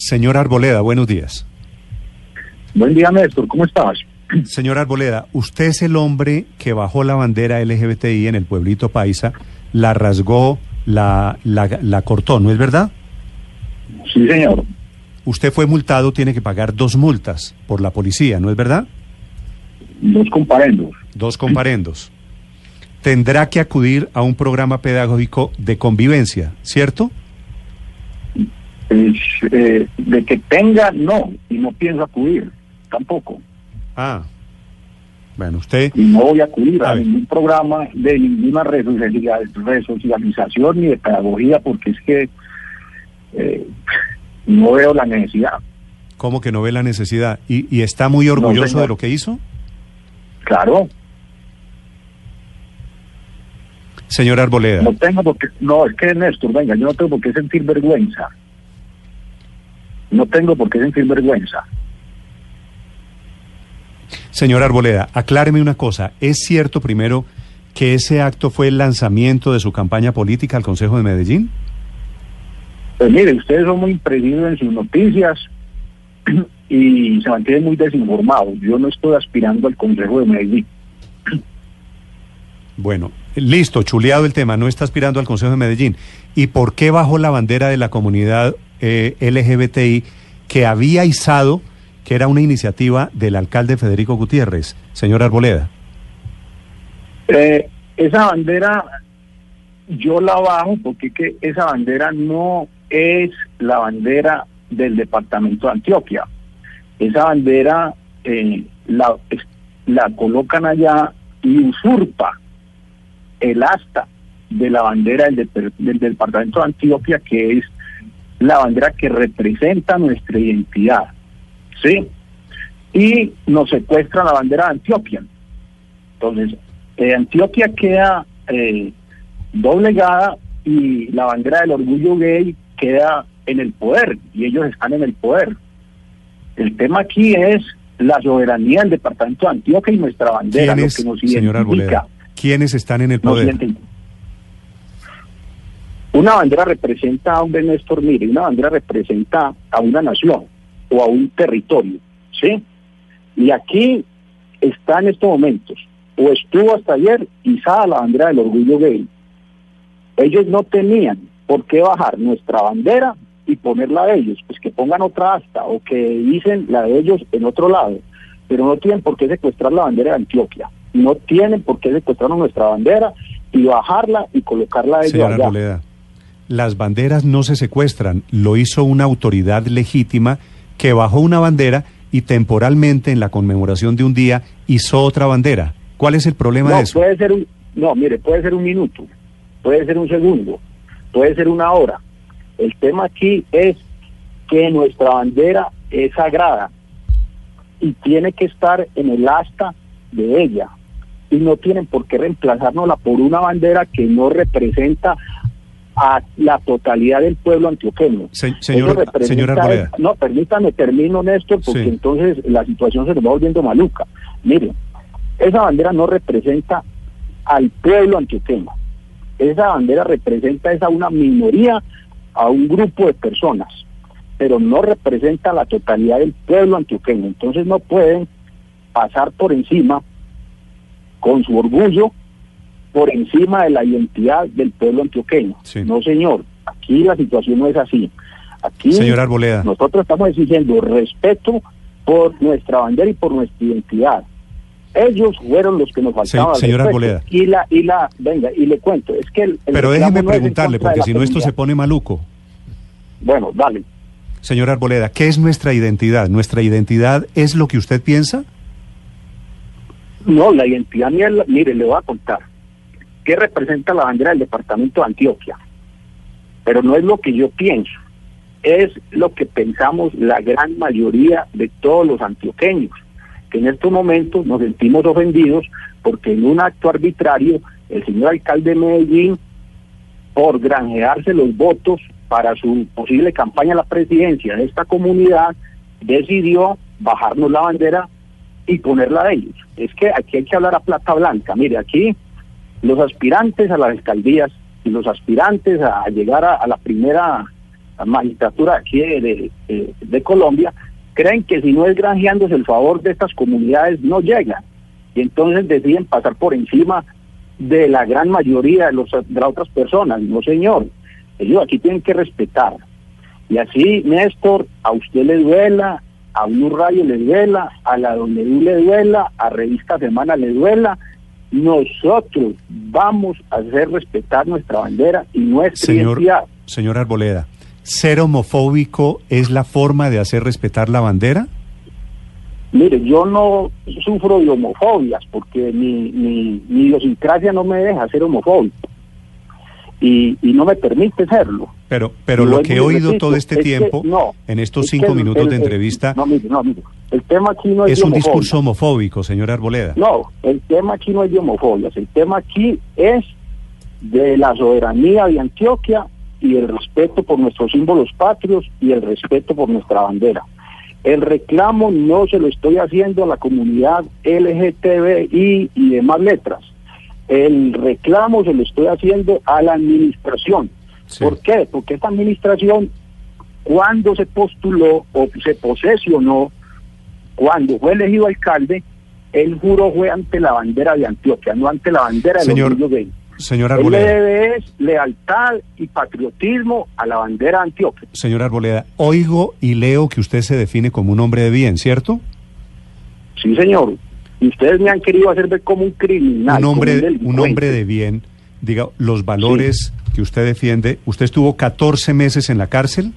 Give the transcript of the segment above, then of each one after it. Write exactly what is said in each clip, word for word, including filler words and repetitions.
Señor Arboleda, buenos días. Buen día, Néstor, ¿cómo estás? Señor Arboleda, usted es el hombre que bajó la bandera L G B T I en el pueblito paisa, la rasgó, la, la, la cortó, ¿no es verdad? Sí, señor. Usted fue multado, tiene que pagar dos multas por la policía, ¿no es verdad? Dos comparendos. Dos comparendos. Tendrá que acudir a un programa pedagógico de convivencia, ¿cierto? Pues, eh, de que tenga, no, y no pienso acudir, tampoco. Ah, bueno, usted... Y no voy a acudir a, a ningún programa de ninguna resocialización ni de pedagogía, porque es que eh, no veo la necesidad. ¿Cómo que no ve la necesidad? ¿Y, y está muy orgulloso no, de lo que hizo? Claro. Señor Arboleda. No tengo por qué, no, es que Néstor, venga, yo no tengo por qué sentir vergüenza. No tengo por qué sentir vergüenza. Señor Arboleda, acláreme una cosa. ¿Es cierto, primero, que ese acto fue el lanzamiento de su campaña política al Consejo de Medellín? Pues mire, ustedes son muy imprecisos en sus noticias y se mantienen muy desinformados. Yo no estoy aspirando al Consejo de Medellín. Bueno, listo, chuleado el tema, no está aspirando al Consejo de Medellín. ¿Y por qué bajó la bandera de la comunidad eh, L G B T I que había izado, que era una iniciativa del alcalde Federico Gutiérrez, señor Arboleda? Eh, esa bandera yo la bajo porque que esa bandera no es la bandera del departamento de Antioquia. Esa bandera eh, la, la colocan allá y usurpa el asta de la bandera del, del, del departamento de Antioquia, que es la bandera que representa nuestra identidad, ¿sí? Y nos secuestra la bandera de Antioquia. Entonces, eh, Antioquia queda eh, doblegada y la bandera del orgullo gay queda en el poder, y ellos están en el poder. El tema aquí es la soberanía del departamento de Antioquia y nuestra bandera, lo que nos identifica. Señor Arboleda, ¿quiénes están en el poder? Una bandera representa a un Néstor, mire, una bandera representa a una nación o a un territorio, ¿sí? Y aquí está en estos momentos, o estuvo hasta ayer, izada la bandera del orgullo gay. Ellos no tenían por qué bajar nuestra bandera y ponerla de ellos, pues que pongan otra asta o que dicen la de ellos en otro lado, pero no tienen por qué secuestrar la bandera de Antioquia, no tienen por qué secuestrar nuestra bandera y bajarla y colocarla de ellos Señora allá. Arboleda, las banderas no se secuestran, lo hizo una autoridad legítima que bajó una bandera y temporalmente en la conmemoración de un día hizo otra bandera. ¿Cuál es el problema no, de eso? Puede ser un, no, mire, puede ser un minuto, puede ser un segundo, puede ser una hora. El tema aquí es que nuestra bandera es sagrada y tiene que estar en el asta de ella, y no tienen por qué reemplazárnosla por una bandera que no representa a la totalidad del pueblo antioqueño. Se, señor, señor Arboleda. No, permítame, termino, Néstor, porque sí. Entonces la situación se nos va volviendo maluca. Miren, esa bandera no representa al pueblo antioqueño. Esa bandera representa es a una minoría, a un grupo de personas, pero no representa la totalidad del pueblo antioqueño. Entonces no pueden pasar por encima, con su orgullo, por encima de la identidad del pueblo antioqueño. Sí. No, señor, aquí la situación no es así. Aquí, señor Arboleda, nosotros estamos exigiendo respeto por nuestra bandera y por nuestra identidad. Ellos fueron los que nos faltaban. Se, señor Arboleda. Y la, y la, venga, y le cuento, es que el, el Pero déjeme no preguntarle, porque si no esto comunidad. se pone maluco. Bueno, dale. Señor Arboleda, ¿qué es nuestra identidad? ¿Nuestra identidad es lo que usted piensa? No, la identidad, mire, le voy a contar. ¿Qué representa la bandera del departamento de Antioquia? Pero no es lo que yo pienso, es lo que pensamos la gran mayoría de todos los antioqueños, que en estos momentos nos sentimos ofendidos porque en un acto arbitrario el señor alcalde de Medellín, por granjearse los votos para su posible campaña a la presidencia de esta comunidad, decidió bajarnos la bandera y ponerla de ellos. Es que aquí hay que hablar a plata blanca. Mire, aquí los aspirantes a las alcaldías y los aspirantes a llegar a, a la primera la magistratura aquí de, de, de Colombia, creen que si no es granjeándose el favor de estas comunidades no llegan, y entonces deciden pasar por encima de la gran mayoría de, los, de las otras personas. No, señor, ellos aquí tienen que respetar. Y así, Néstor, a usted le duela, a Blue Radio le duela, a la W le duela, a Revista Semana le duela, nosotros vamos a hacer respetar nuestra bandera y nuestra señor, identidad. Señor Arboleda, ¿ser homofóbico es la forma de hacer respetar la bandera? Mire, yo no sufro de homofobias porque mi, mi, mi idiosincrasia no me deja ser homofóbico y, y no me permite serlo. Pero pero lo que he oído repito, todo este tiempo, que, no, en estos cinco el, minutos el, de entrevista... El, no, mire, no, mire, el tema aquí no es Es de un homofobia. discurso homofóbico, señor Arboleda. No, el tema aquí no es de homofobias, el tema aquí es de la soberanía de Antioquia y el respeto por nuestros símbolos patrios y el respeto por nuestra bandera. El reclamo no se lo estoy haciendo a la comunidad L G T B I y demás letras. El reclamo se lo estoy haciendo a la administración. Sí. ¿Por qué? Porque esta administración, cuando se postuló o se posesionó, cuando fue elegido alcalde, el juro fue ante la bandera de Antioquia, no ante la bandera de Señor, los niños gays. Señor Arboleda. Él le debe es lealtad y patriotismo a la bandera de Antioquia. Señor Arboleda, oigo y leo que usted se define como un hombre de bien, ¿cierto? Sí, señor. Y ustedes me han querido hacer ver como un criminal. Un hombre, un, un hombre de bien, diga, los valores sí. que usted defiende. ¿Usted estuvo catorce meses en la cárcel?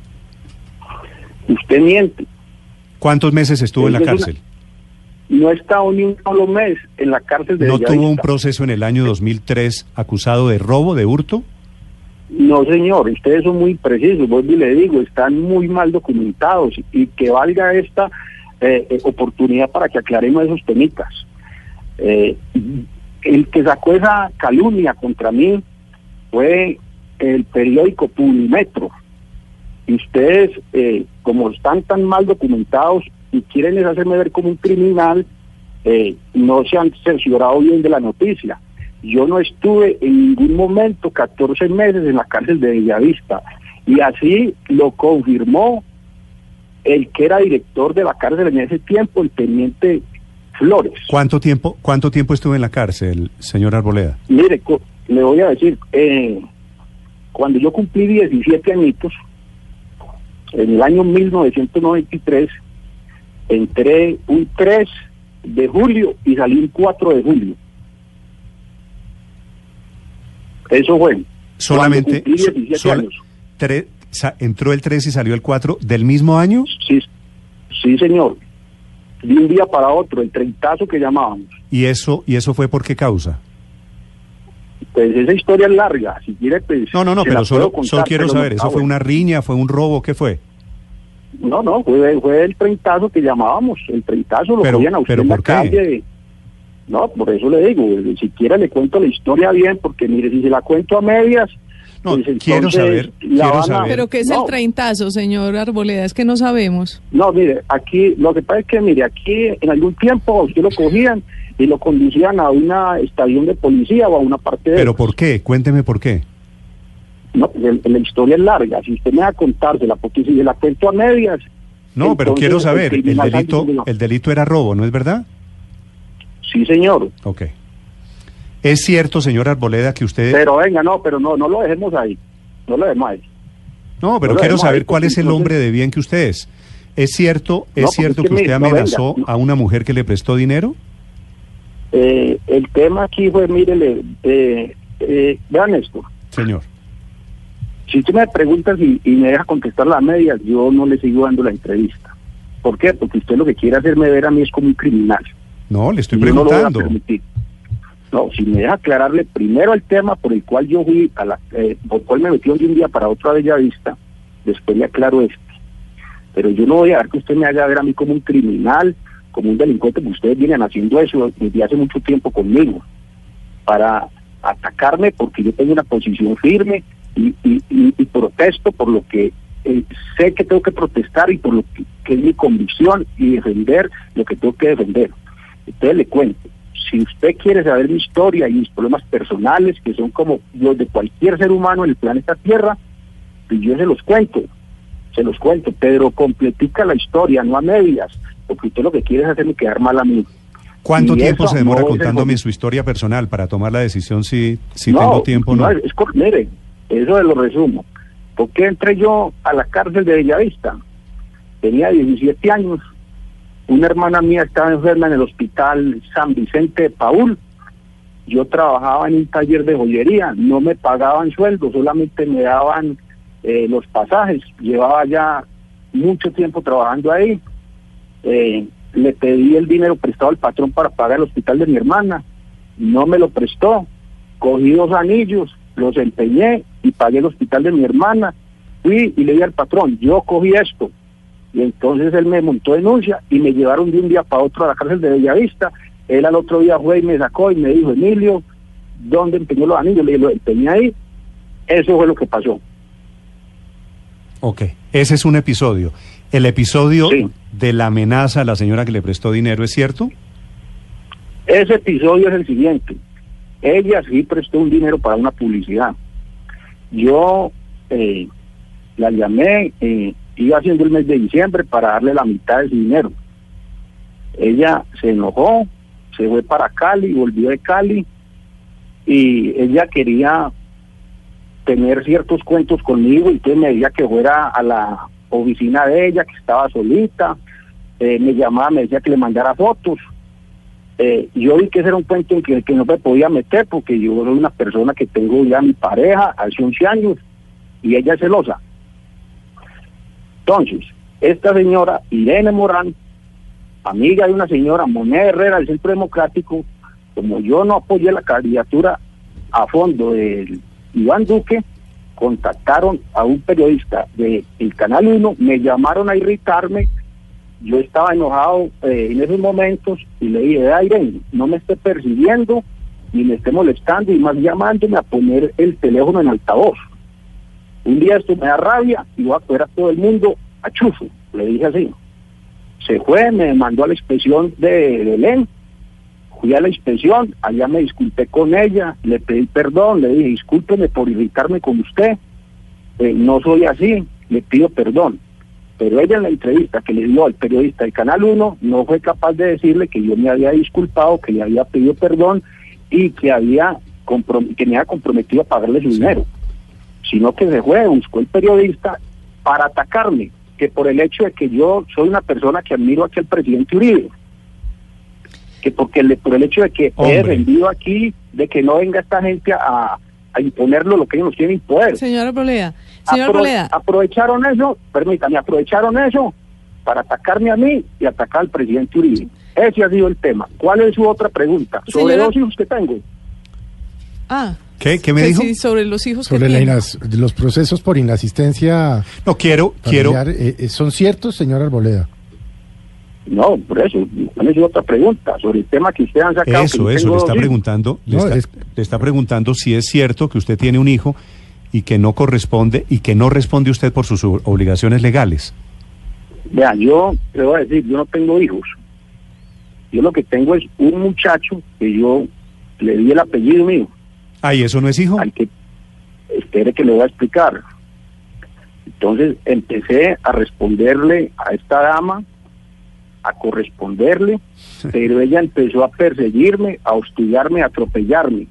Usted miente. ¿Cuántos meses estuvo es en la cárcel? Una... No he estado ni un solo mes en la cárcel de ¿No Bellavista. tuvo un proceso en el año dos mil tres acusado de robo, de hurto? No, señor, ustedes son muy precisos, vuelvo y le digo, están muy mal documentados y que valga esta eh, eh, oportunidad para que aclaremos esos temitas. Eh, el que sacó esa calumnia contra mí fue el periódico Publimetro. Y ustedes, eh, como están tan mal documentados y quieren hacerme ver como un criminal, eh, no se han cerciorado bien de la noticia. Yo no estuve en ningún momento catorce meses en la cárcel de Bellavista, y así lo confirmó el que era director de la cárcel en ese tiempo, el teniente Flores. ¿Cuánto tiempo, cuánto tiempo estuvo en la cárcel, señor Arboleda? Mire, le voy a decir, eh, cuando yo cumplí diecisiete añitos, en el año mil novecientos noventa y tres, entré un tres de julio y salí un cuatro de julio. Eso fue. Solamente sol, tre, sa, entró el tres y salió el cuatro del mismo año. Sí, sí, señor. De un día para otro, el treintazo que llamábamos. ¿Y eso y eso fue por qué causa? Pues esa historia es larga, si quiere pues... No, no, no, pero solo, contar, solo quiero saber, ¿eso fue una riña, fue un robo, qué fue? No, no, fue, fue el treintazo que llamábamos, el treintazo lo cogían a usted en la calle. No, por eso le digo, si quiere le cuento la historia bien, porque mire, si se la cuento a medias... No, pues quiero saber, quiero saber. Pero ¿qué es no. el treintazo, señor Arboleda? Es que no sabemos. No, mire, aquí, lo que pasa es que, mire, aquí en algún tiempo a usted lo cogían y lo conducían a una estación de policía o a una parte de... ¿Pero por qué? Cuénteme por qué. No, el, la historia es larga, si usted me va a contársela, porque si se la cuento a medias... No, pero quiero saber, el, el delito el delito era robo, ¿no es verdad? Sí, señor. Ok. ¿Es cierto, señor Arboleda, que usted... Pero venga, no, pero no, no lo dejemos ahí, no lo dejemos ahí. No, pero no quiero saber ahí, cuál es el entonces... hombre de bien que usted es. ¿Es cierto, es no, cierto es que, que usted amenazó no, a una mujer que le prestó dinero? Eh, el tema aquí fue, mírele, eh, eh, vean esto. Señor. Si usted me pregunta si, y me deja contestar las medias, yo no le sigo dando la entrevista. ¿Por qué? Porque usted lo que quiere hacerme ver a mí es como un criminal. No, le estoy preguntando. No, no, si me deja aclararle primero el tema por el cual yo fui, a la, eh, por el cual me metió de un día para otro a Bellavista, después le aclaro este. Pero yo no voy a dar que usted me haga ver a mí como un criminal, como un delincuente, porque ustedes vienen haciendo eso desde hace mucho tiempo conmigo, para atacarme porque yo tengo una posición firme y, y, y, y protesto por lo que eh, sé que tengo que protestar y por lo que, que es mi convicción y defender lo que tengo que defender. Entonces le cuento, si usted quiere saber mi historia y mis problemas personales, que son como los de cualquier ser humano en el planeta Tierra, pues yo se los cuento. se los cuento, pero completica la historia, no a medias, porque usted lo que quiere es hacerme quedar mal a mí. ¿Cuánto Y tiempo eso se demora no es el contándome motivo. su historia personal para tomar la decisión si, si No, tengo tiempo o no? no, es, cor- mire, eso se lo resumo. ¿Por qué entré yo a la cárcel de Bellavista? Tenía diecisiete años, una hermana mía estaba enferma en el hospital San Vicente de Paúl, yo trabajaba en un taller de joyería, no me pagaban sueldo, solamente me daban eh, los pasajes, llevaba ya mucho tiempo trabajando ahí, eh, le pedí el dinero prestado al patrón para pagar el hospital de mi hermana, no me lo prestó, cogí dos anillos, los empeñé y pagué el hospital de mi hermana, fui y le dije al patrón, yo cogí esto, y entonces él me montó denuncia y me llevaron de un día para otro a la cárcel de Bellavista. Él al otro día fue y me sacó y me dijo, Emilio, ¿dónde empeñó los anillos? Le dije, lo empeñé ahí. Eso fue lo que pasó. Ok, ese es un episodio. ¿El episodio Sí. de la amenaza a la señora que le prestó dinero es cierto? Ese episodio es el siguiente. Ella sí prestó un dinero para una publicidad. Yo eh, la llamé, eh, iba haciendo el mes de diciembre para darle la mitad de ese dinero. Ella se enojó, se fue para Cali, volvió de Cali, y ella quería tener ciertos cuentos conmigo, y entonces me decía que fuera a la oficina de ella, que estaba solita, eh, me llamaba, me decía que le mandara fotos. Eh, yo vi que ese era un cuento en que, que no me podía meter, porque yo soy una persona que tengo ya mi pareja hace once años, y ella es celosa. Entonces, esta señora, Irene Morán, amiga de una señora, Moneda Herrera, del Centro Democrático, como yo no apoyé la candidatura a fondo de Iván Duque, contactaron a un periodista del Canal uno, me llamaron a irritarme, yo estaba enojado eh, en esos momentos, y le dije, ah, Irene, no me esté persiguiendo, ni me esté molestando, y más llamándome a poner el teléfono en altavoz. Un día esto me da rabia, y voy a coger a todo el mundo a chufo, le dije así. Se fue, me mandó a la inspección de Belén, fui a la inspección, allá me disculpé con ella, le pedí perdón, le dije, discúlpeme por irritarme con usted, eh, no soy así, le pido perdón. Pero ella en la entrevista que le dio al periodista del Canal uno, no fue capaz de decirle que yo me había disculpado, que le había pedido perdón, y que había comprom- que me había comprometido a pagarle su Sí. dinero, sino que se fue, buscó el periodista para atacarme, que por el hecho de que yo soy una persona que admiro aquí al presidente Uribe, que porque le, por el hecho de que he Hombre. defendido aquí, de que no venga esta gente a, a imponerlo lo que ellos nos quieren imponer. Señor Arboleda, señor Apro- Arboleda, aprovecharon eso, permítame, aprovecharon eso para atacarme a mí y atacar al presidente Uribe. Ese ha sido el tema. ¿Cuál es su otra pregunta? Sobre Señora- dos hijos que tengo. ah, ¿Qué? ¿Qué me que dijo? sí, sobre los hijos Sobre que la tiene. inas- los procesos por inasistencia No, quiero, quiero... familiar, eh, eh, ¿son ciertos, señor Arboleda? No, por eso, ¿cuál es su otra pregunta? Sobre el tema que ustedes han sacado. Eso, que yo eso, tengo le dos está hijos. preguntando, le, No, está, es- le está preguntando si es cierto que usted tiene un hijo y que no corresponde y que no responde usted por sus o- obligaciones legales. Vean, yo le voy a decir, yo no tengo hijos. Yo lo que tengo es un muchacho que yo le di el apellido mío, Ah, ¿y eso no es hijo? al que espere que le voy a explicar. Entonces empecé a responderle a esta dama, a corresponderle, pero ella empezó a perseguirme, a hostigarme, a atropellarme.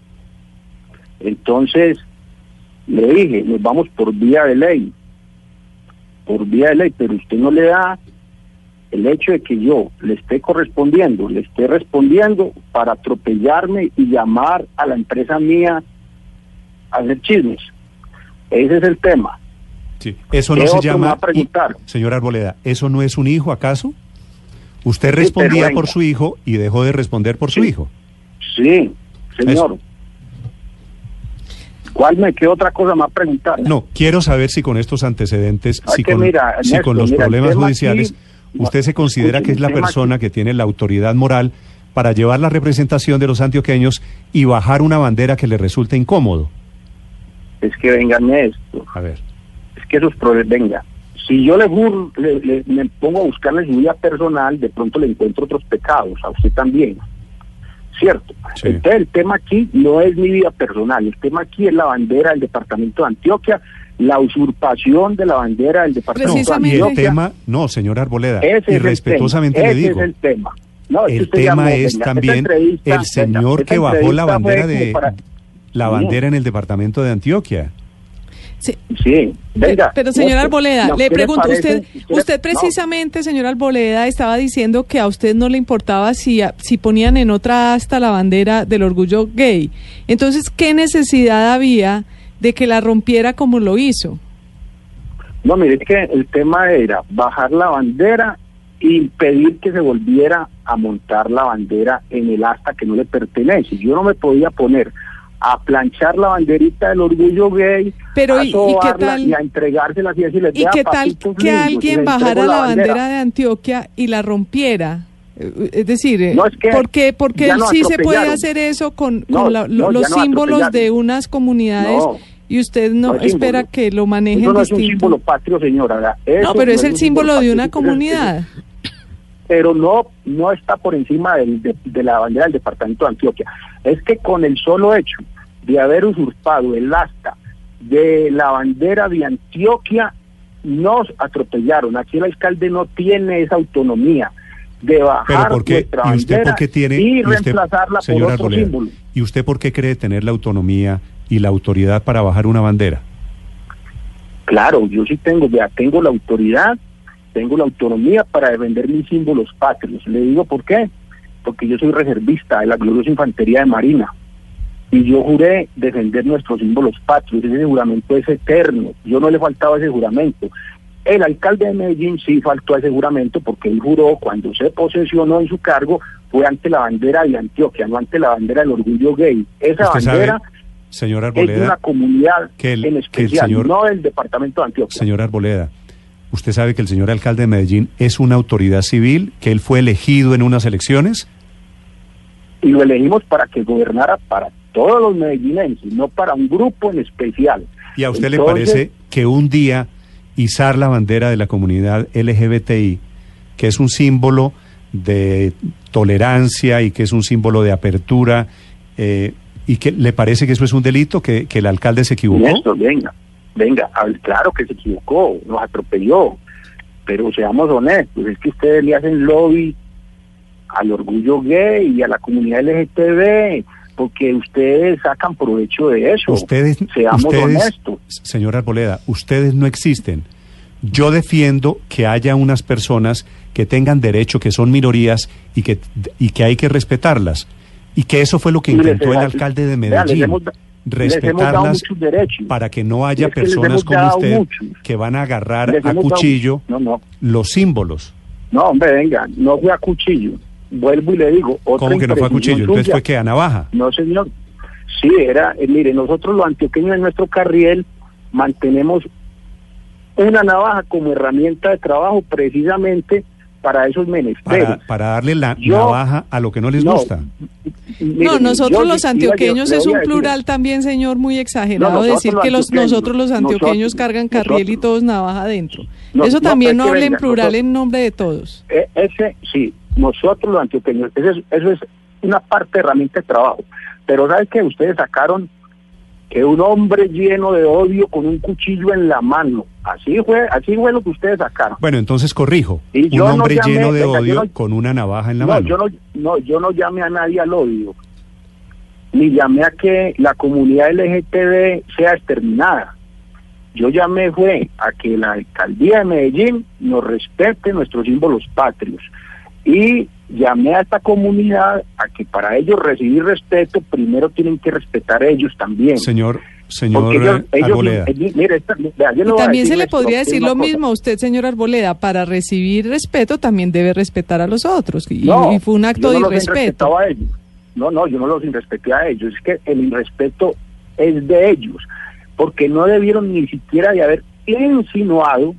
Entonces le dije, nos vamos por vía de ley, por vía de ley, pero usted no le da el hecho de que yo le esté correspondiendo, le esté respondiendo para atropellarme y llamar a la empresa mía a hacer chismes. Ese es el tema. Sí. Eso no ¿Qué se otro me va llama... a preguntar? y- señor Arboleda, ¿eso no es un hijo acaso? Usted Sí, respondía pero por venga. su hijo y dejó de responder por su Sí. hijo. Sí, señor. Eso. ¿Cuál me qué otra cosa me va a preguntar? No, quiero saber si con estos antecedentes, Ah, si que con, mira, si Ernesto, con los mira, el problemas tema judiciales, aquí- usted se considera escuchen, que es la el tema persona aquí- que tiene la autoridad moral para llevar la representación de los antioqueños y bajar una bandera que le resulte incómodo. Es que vengan esto. A ver. Es que esos problemas, venga. Si yo le, juro, le, le- me pongo a buscarle su vida personal, de pronto le encuentro otros pecados, a usted también. ¿Cierto? Sí. Entonces el tema aquí no es mi vida personal, el tema aquí es la bandera del departamento de Antioquia, la usurpación de la bandera del departamento de Y Precisamente. el tema, no, señor Arboleda, Ese y es el respetuosamente tema, le ese digo, es el tema. No, es que el usted tema llamó, es venga, esta también entrevista, el señor venga, que esta bajó la entrevista fue bandera como de para- la Sí. bandera en el departamento de Antioquia. Sí. Sí, venga. Pero señor no, Arboleda, no, le ¿qué pregunto, parece? usted, usted no. precisamente, señor Arboleda, estaba diciendo que a usted no le importaba si, si ponían en otra asta la bandera del orgullo gay. Entonces, ¿qué necesidad había de que la rompiera como lo hizo? No, mire, es que el tema era bajar la bandera e impedir que se volviera a montar la bandera en el asta que no le pertenece. Yo no me podía poner a planchar la banderita del orgullo gay, Pero a ¿y- y qué sobarla tal- y a entregársela así, decirles, ¿Y "Vea, qué tal papitos que lindos", y alguien le entrego bajara la bandera bandera. de Antioquia y la rompiera? Eh, Es decir, eh, No, es que ¿por qué, por qué ya nos sí se puede atropellaron. hacer eso con, No, con la- lo- no, ya los nos símbolos de atropellaron. unas comunidades No, y usted no, no es espera símbolo. que lo manejen Eso no es un distinto? símbolo patrio, señora. ¿verdad? No, Eso pero es no el un símbolo de patrio, una eso es- comunidad. pero no no está por encima del- de, de la bandera del departamento de Antioquia. Es que con el solo hecho de haber usurpado el asta de la bandera de Antioquia, nos atropellaron. Aquí el alcalde no tiene esa autonomía de Pero bajar ¿por qué? nuestra ¿Y usted bandera por qué tiene y y usted, reemplazarla señor por otro Arboleda, símbolo. ¿y usted por qué cree tener la autonomía y la autoridad para bajar una bandera? Claro, yo sí tengo, vea, tengo la autoridad, tengo la autonomía para defender mis símbolos patrios. Le digo por qué, porque yo soy reservista de la gloriosa Infantería de Marina y yo juré defender nuestros símbolos patrios. Ese juramento es eterno, yo no le faltaba ese juramento. El alcalde de Medellín sí faltó a ese juramento porque él juró cuando se posesionó en su cargo fue ante la bandera de Antioquia, no ante la bandera del orgullo gay. Esa ¿Usted sabe, bandera señor es de una Arboleda, comunidad que el- en que el especial, señor- no del departamento de Antioquia. señor Arboleda, usted sabe que el señor alcalde de Medellín es una autoridad civil, que él fue elegido en unas elecciones? Y lo elegimos para que gobernara para todos los medellinenses, no para un grupo en especial. ¿Y a usted le Entonces, parece que un día izar la bandera de la comunidad L G B T I, que es un símbolo de tolerancia y que es un símbolo de apertura, eh, y que le parece que eso es un delito, que, que el alcalde se equivocó? Néstor, venga, venga, a ver, claro que se equivocó, nos atropelló, pero seamos honestos, es que ustedes le hacen lobby al orgullo gay y a la comunidad L G B T, porque ustedes sacan provecho de eso. Ustedes, Seamos ustedes, honestos. señor Arboleda, ustedes no existen. Yo defiendo que haya unas personas que tengan derecho, que son minorías y que, y que hay que respetarlas. Y que eso fue lo que Y les intentó el hemos- alcalde de vea, les Medellín, hemos da- les hemos dado respetarlas muchos derechos. para que no haya Es que les personas hemos como dado usted muchos. que van a agarrar Les a hemos dado- cuchillo No, no, los símbolos. no, hombre, venga, no fue a cuchillo. Vuelvo y le digo, otra ¿Cómo que no fue a imprecisión cuchillo? Entonces suya. fue que a navaja. No, señor. Sí, era, eh, mire, nosotros los antioqueños en nuestro carriel mantenemos una navaja como herramienta de trabajo precisamente para esos menesteres. Para, para darle la Yo- navaja a lo que no les No, gusta. Mire, No, nosotros yo los iba- antioqueños le es voy a un decir, plural también, señor, muy exagerado No, nosotros decir los que los antioqueños, nosotros los antioqueños nosotros, cargan carriel y nosotros. todos navaja adentro. No, Eso no, también pues no que hable en venga, plural nosotros- en nombre de todos. Eh, ese, sí, nosotros los antioqueños, eso es, eso es una parte de herramienta de trabajo. Pero ¿sabes que ustedes sacaron que un hombre lleno de odio con un cuchillo en la mano? Así fue, así fue lo que ustedes sacaron. Bueno, entonces corrijo. Y Un yo no hombre llamé- lleno de venga, yo odio no- con una navaja en la No, mano. yo no, no, yo no llamé a nadie al odio, ni llamé a que la comunidad L G T B sea exterminada. Yo llamé fue a que la alcaldía de Medellín nos respete nuestros símbolos patrios y llamé a esta comunidad a que para ellos recibir respeto primero tienen que respetar a ellos también. Señor, señor Porque ellos, eh, ellos- Arboleda. eh, mire, esta- vea, yo le Y voy a también decir se le esto, podría es decir una lo cosa. mismo a usted, señor Arboleda, para recibir respeto también debe respetar a los otros. Y, No, y fue un acto yo de no los irrespeto. irrespetaba a ellos. No, no, yo no los irrespeté a ellos. Es que el irrespeto es de ellos, porque no debieron ni siquiera de haber insinuado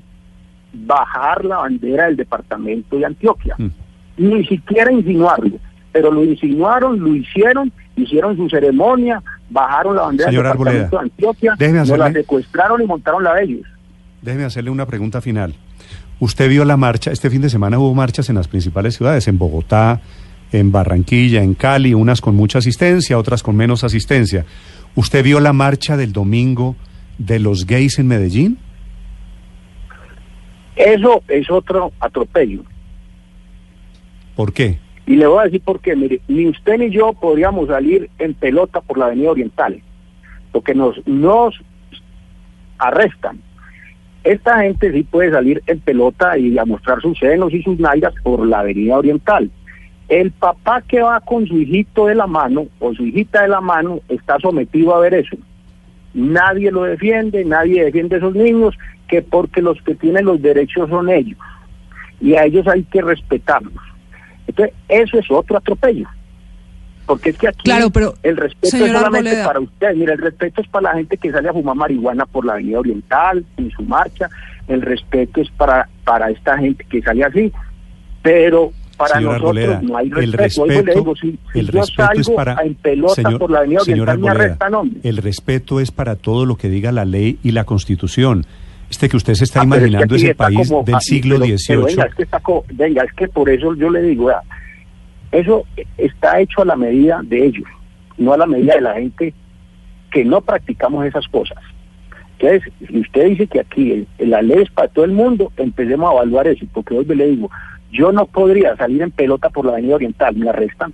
bajar la bandera del departamento de Antioquia. Mm. Ni siquiera insinuarlo. Pero lo insinuaron, lo hicieron, hicieron su ceremonia, bajaron la bandera Señor del departamento Arboleda, de Antioquia, déjeme nos la hacerle- secuestraron y montaron la de ellos. Déjeme hacerle una pregunta final. Usted vio la marcha, este fin de semana hubo marchas en las principales ciudades, en Bogotá, en Barranquilla, en Cali, unas con mucha asistencia, otras con menos asistencia. ¿Usted vio la marcha del domingo de los gays en Medellín? Eso es otro atropello. ¿Por qué? Y le voy a decir por qué. Mire, ni usted ni yo podríamos salir en pelota por la Avenida Oriental, porque nos, nos arrestan. Esta gente sí puede salir en pelota y a mostrar sus senos y sus nalgas por la Avenida Oriental. El papá que va con su hijito de la mano o su hijita de la mano está sometido a ver eso. Nadie lo defiende, nadie defiende a esos niños, que porque los que tienen los derechos son ellos. Y a ellos hay que respetarlos. Entonces, eso es otro atropello. Porque es que aquí claro, pero, el respeto es solamente Arboleda. para ustedes. Mira, el respeto es para la gente que sale a fumar marihuana por la Avenida Oriental, en su marcha. El respeto es para, para esta gente que sale así. Pero para señor nosotros Arboleda, no hay respeto. el respeto, le digo, si, si el yo respeto salgo es para, en pelota señor, por la Avenida señor Oriental, Arboleda, me arrestan, hombre. El respeto es para todo lo que diga la ley y la Constitución. Este que usted se está Ah, imaginando es, es, que el país como, del ah, siglo pero, dieciocho. Pero venga, es que está co- venga, es que por eso yo le digo, vea, eso está hecho a la medida de ellos, no a la medida de la gente que no practicamos esas cosas. Entonces, si usted dice que aquí el, la ley es para todo el mundo, empecemos a evaluar eso, porque hoy le digo, yo no podría salir en pelota por la Avenida Oriental, me arrestan.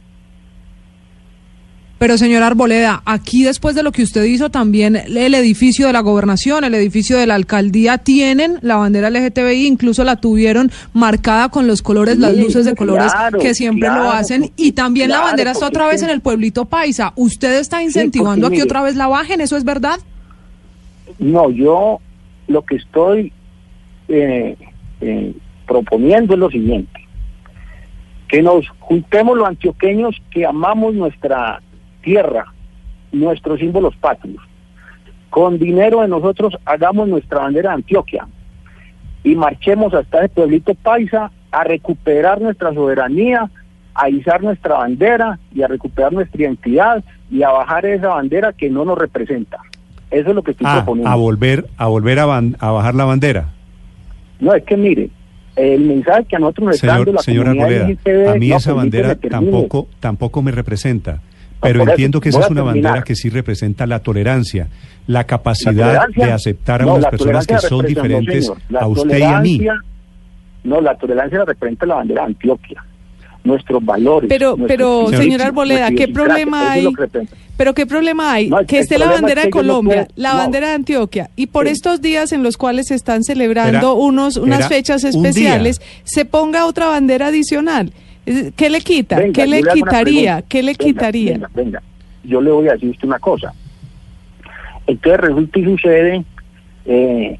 Pero señor Arboleda, aquí después de lo que usted hizo también el edificio de la gobernación, el edificio de la alcaldía tienen la bandera L G T B I, incluso la tuvieron marcada con los colores, sí, las luces de colores claro, que siempre claro, lo hacen, y también claro, la bandera está otra vez en el pueblito paisa. ¿Usted está incentivando sí, a que mire, otra vez la bajen? ¿Eso es verdad? No, yo lo que estoy eh, eh, proponiendo es lo siguiente, que nos juntemos los antioqueños que amamos nuestra tierra, nuestros símbolos patrios. Con dinero de nosotros hagamos nuestra bandera de Antioquia y marchemos hasta el pueblito paisa a recuperar nuestra soberanía, a izar nuestra bandera y a recuperar nuestra identidad y a bajar esa bandera que no nos representa. Eso es lo que estoy ah, proponiendo. A volver, a volver a, ban- a bajar la bandera. No, es que mire, el mensaje que a nosotros nos está dando la señor comunidad Arboleda, L G T B, a mí no, esa bandera tampoco, tampoco me representa. Pero por entiendo eso, que esa es una terminar. bandera que sí representa la tolerancia, la capacidad la tolerancia, de aceptar a no, unas personas que son diferentes no, a usted y a mí. No, la tolerancia la representa la bandera de Antioquia, nuestros valores. Pero, pero señor, señor Arboleda, ¿qué problema hay? Pero qué problema hay no, que esté la bandera es de Colombia, no puede, la no. bandera de Antioquia, y por sí. estos días en los cuales se están celebrando Era, unos unas fechas especiales, un se ponga otra bandera adicional. ¿Qué le quita? Venga, ¿Qué le le quitaría? ¿Qué le venga, quitaría? Venga, venga, yo le voy a decir usted una cosa. Entonces resulta y sucede eh,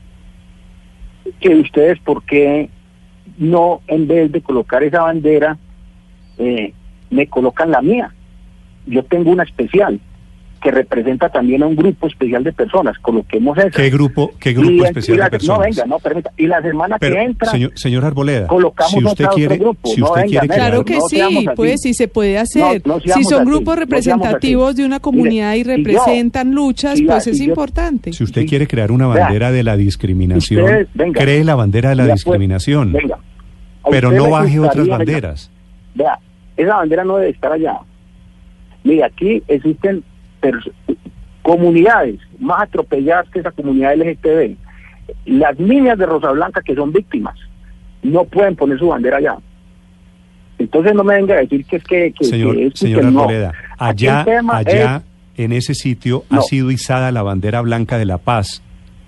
que ustedes, ¿por qué no, en vez de colocar esa bandera, eh, me colocan la mía? Yo tengo una especial que representa también a un grupo especial de personas. Coloquemos eso. ¿Qué grupo, qué grupo y, especial y la, de personas? No, venga, no, permita. Y la semana Pero, que entra, señor, señor Arboleda, colocamos si usted otra, quiere, otro grupo. si No, usted venga, quiere venga, crear, Claro que no sí, seamos así. pues sí se puede hacer. No, no si seamos son así, grupos no representativos seamos de una comunidad Mire, y si yo- representan luchas, si la- pues es si yo- importante. si usted Sí. quiere crear una Vea, bandera de la discriminación, ustedes, venga, cree la bandera de la mira, pues, discriminación, venga, a pero usted no le baje otras gustaría, venga, banderas. Vea, esa bandera no debe estar allá. Mire, aquí existen pers- comunidades más atropelladas que esa comunidad L G T B. Las niñas de Rosa Blanca que son víctimas no pueden poner su bandera allá. Entonces no me venga a decir que es que... que Señor, que es señor que no. Arboleda, Aquí allá, el tema allá en ese sitio No. ha sido izada la bandera blanca de la paz.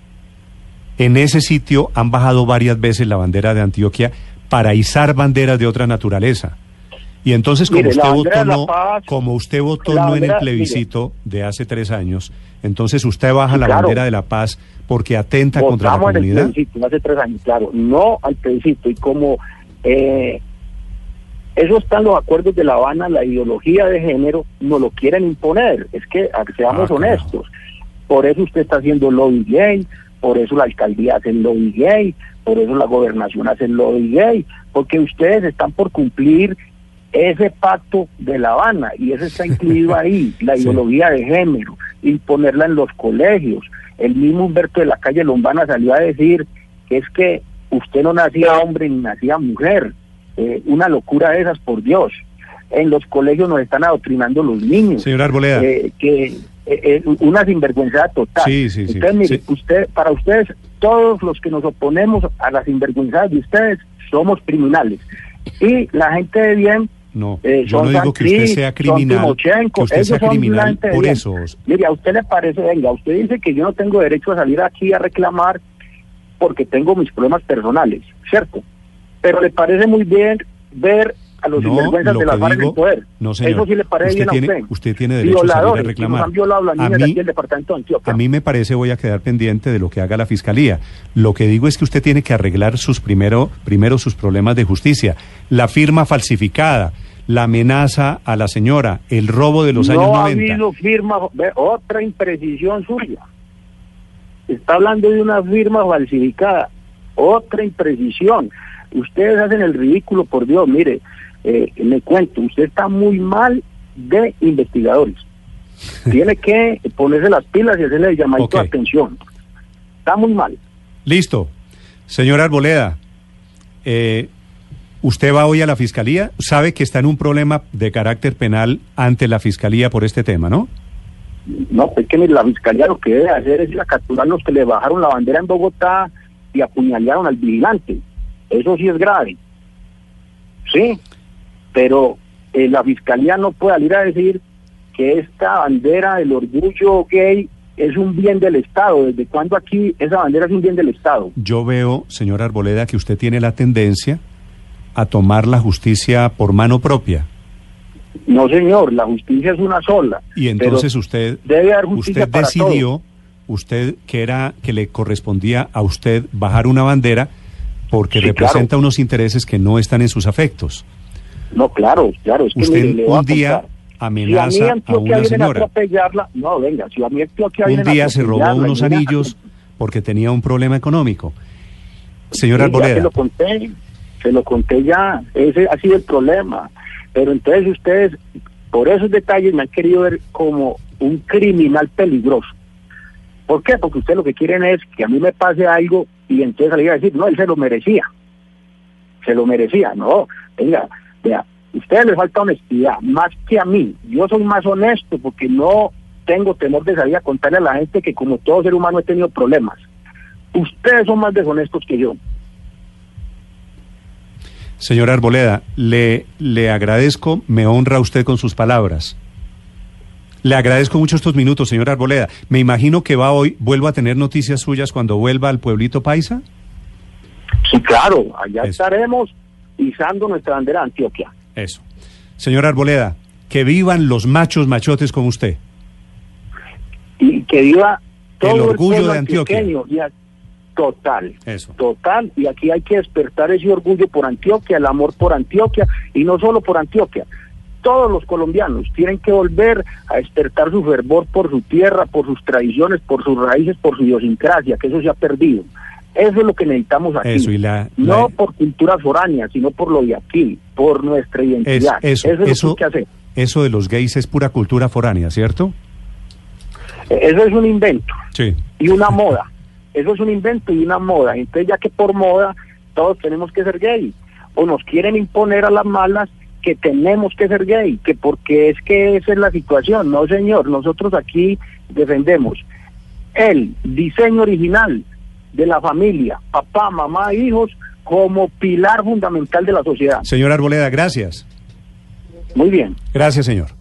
En ese sitio han bajado varias veces la bandera de Antioquia para izar banderas de otra naturaleza. Y entonces, como Mire, la usted bandera votó de la no, paz, como usted votó la no en el bandera- plebiscito de hace tres años, entonces usted baja Sí, la claro. bandera de la paz porque atenta contra la Votamos en el comunidad. plebiscito hace tres años, claro, no al plebiscito. Y como eh, eso está en los acuerdos de La Habana, la ideología de género nos lo quieren imponer. Es que, a que seamos Ah, honestos, por eso usted está haciendo lobby gay, por eso la alcaldía hace el lobby gay, por eso la gobernación hace el lobby gay, porque ustedes están por cumplir ese pacto de La Habana, y eso está incluido ahí, la Sí. ideología de género, imponerla en los colegios. El mismo Humberto de la Calle Lombana salió a decir que es que usted no nacía hombre ni nacía mujer, eh, una locura de esas, por Dios. en los colegios nos están adoctrinando los niños. Señor Arboleda. Eh, que eh, eh, una sinvergüenza total. Sí, sí, sí. Entonces, mire, Sí. usted, para ustedes, todos los que nos oponemos a las sinvergüenzas de ustedes, somos criminales. Y la gente de bien... No, eh, yo no son digo que usted Santrich, sea son criminal, Timochenko, que usted ellos sea son la criminal gente de por bien. eso. Mire, a usted le parece, venga, usted dice que yo no tengo derecho a salir aquí a reclamar porque tengo mis problemas personales, ¿cierto? Pero le parece muy bien ver a los No, sinvergüenzas lo de la que FARC en digo- el poder. no, señor. Eso sí le parece Usted bien tiene- a usted. usted tiene derecho a salir a Violadores, que reclamar. nos han violado a las A niñas mí- de aquí en el departamento de Antioquia. A mí me parece, voy a quedar pendiente de lo que haga la Fiscalía. Lo que digo es que usted tiene que arreglar sus primero, primero sus problemas de justicia. La firma falsificada, la amenaza a la señora, el robo de los no años ha noventa. habido firma, ve, otra imprecisión suya. Está hablando de una firma falsificada, otra imprecisión. Ustedes hacen el ridículo, por Dios, mire, eh, me cuento, usted está muy mal de investigadores. Tiene que ponerse las pilas y hacerle el llamadito Ok. de atención. Está muy mal. Listo. Señor Arboleda, eh, ¿usted va hoy a la Fiscalía? Sabe que está en un problema de carácter penal ante la Fiscalía por este tema, ¿no? No, es que mire, la fiscalía lo que debe hacer es ir a capturar los que le bajaron la bandera en Bogotá y apuñalearon al vigilante. Eso sí es grave. Sí, pero eh, la fiscalía no puede salir a decir que esta bandera del orgullo gay es un bien del Estado. ¿Desde cuándo aquí esa bandera es un bien del Estado? Yo veo, señor Arboleda, que usted tiene la tendencia a tomar la justicia por mano propia. No, señor, la justicia es una sola. Y entonces pero usted, debe haber justicia usted para decidió, todos. usted que era que le correspondía a usted bajar una bandera porque Sí, representa claro. unos intereses que no están en sus afectos. No, claro, claro. Es que, Usted mire, le voy a un día contar. amenaza si a, mí a Antioquia una vienen señora. A atropellarla, no, venga, si a mí Antioquia Un vienen a día se robó atropellarla, unos vienen a- anillos porque tenía un problema económico. Señor Sí, ya Arboleda. se lo conté, se lo conté ya, ese ha sido el problema. Pero entonces ustedes, por esos detalles, me han querido ver como un criminal peligroso. ¿Por qué? Porque ustedes lo que quieren es que a mí me pase algo y entonces salir a decir, no, él se lo merecía. Se lo merecía, no. Venga, vea, a ustedes les falta honestidad, más que a mí. Yo soy más honesto porque no tengo temor de salir a contarle a la gente que como todo ser humano he tenido problemas. Ustedes son más deshonestos que yo. Señor Arboleda, le, le agradezco, me honra usted con sus palabras. Le agradezco mucho estos minutos, señor Arboleda. Me imagino que va hoy, vuelvo a tener noticias suyas cuando vuelva al pueblito paisa. Sí, claro, allá Eso. estaremos izando nuestra bandera de Antioquia. Eso. Señor Arboleda, que vivan los machos machotes como usted. Y que viva todo El orgullo pueblo de Antioquia. antioqueño, y a- total, Eso. total, y aquí hay que despertar ese orgullo por Antioquia, el amor por Antioquia, y no solo por Antioquia. Todos los colombianos tienen que volver a despertar su fervor por su tierra, por sus tradiciones, por sus raíces, por su idiosincrasia, que eso se ha perdido. Eso es lo que necesitamos aquí. Eso, y la- no la- por cultura foránea, sino por lo de aquí, por nuestra Es, identidad. eso, es lo eso, que hay que hacer. eso de los gays es pura cultura foránea, ¿cierto? Eh, Eso es un invento Sí. y una moda. Eso es un invento y una moda. Entonces, ya que por moda todos tenemos que ser gay, o nos quieren imponer a las malas que tenemos que ser gay, que porque es que esa es la situación. No, señor, nosotros aquí defendemos el diseño original de la familia, papá, mamá, hijos, como pilar fundamental de la sociedad. Señor Arboleda, gracias. Muy bien. Gracias, señor.